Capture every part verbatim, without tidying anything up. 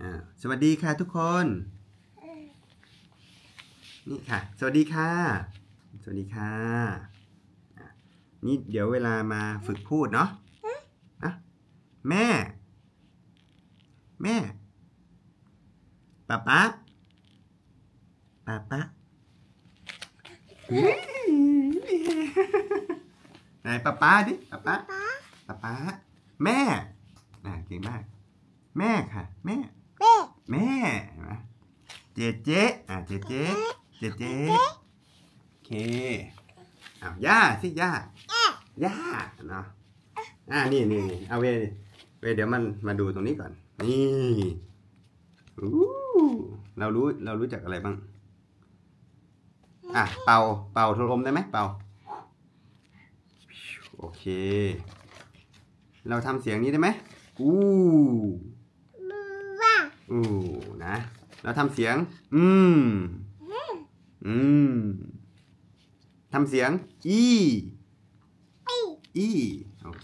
อ่าสวัสดีค่ะทุกคนนี่ค่ะสวัสดีค่ะสวัสดีค่ะนี่เดี๋ยวเวลามาฝึกพูดเนาะนะแม่แม่ป๊าป๊าป๊าป๊าไหนป๊าป๊าดิป๊าป๊าป๊าป๊าแม่อ่าเก่งมากแม่ค่ะแม่แม่เจ๊เจ๊อ่าเจ๊เจ๊เจ๊เจ๊โอเคอ้าวย่าสิย่าย่าเนาะอ่านี่นี่เอาเวเวเดี๋ยวมันมาดูตรงนี้ก่อนนี่อู้เรารู้เรารู้จักอะไรบ้างอ่ะเป่าเป่าทรมได้ไหมเป่าโอเคเราทำเสียงนี้ได้ไหมอู้อู้นะเราทำเสียงอืมอืมทำเสียงอีอีโอเค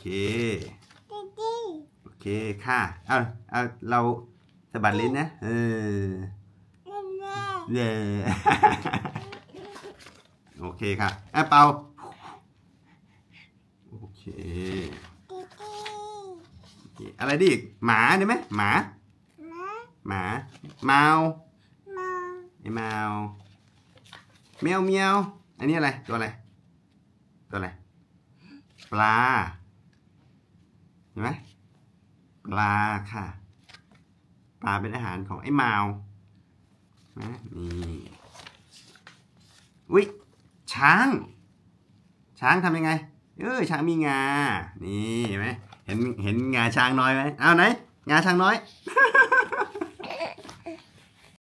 โอเคค่ะเอาเอาเราสะบัดลิ้นนะเออเย่โอเคค่ะอ่ะเป่าโอเคอะไรดิหมาได้ไหมหมาหมาแมวไอ้แมวเมียวเมียวอันนี้อะไรตัวอะไรตัวอะไรปลาเห็นไหมปลาค่ะปลาเป็นอาหารของไอ้แมวนะนี่อุ๊ยช้างช้างทำยังไงเออช้างมีงานี่เห็นไหมเห็นเห็นงาช้างน้อยไหมเอาไหนงาช้างน้อย